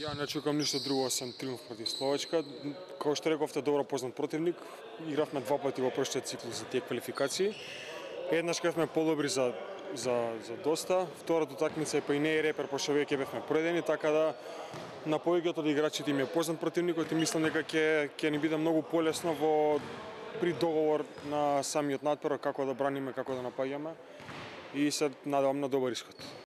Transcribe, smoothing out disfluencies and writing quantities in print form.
Ја не очекувам ништо друго освен триумф против Словачка. Како што рековте, добро познат противник. Игравме два пати во првиот циклус за тие квалификации. Еднаш бевме подобри за доста. Втората утакмица па и не е репер, пошто веќе бевме проедени, така да на повеќето од играчите им е познат противникот и мислам дека ќе ни биде многу полесно при договор на самиот надпревар како да браниме, како да напаѓаме и се надевам на добар исход.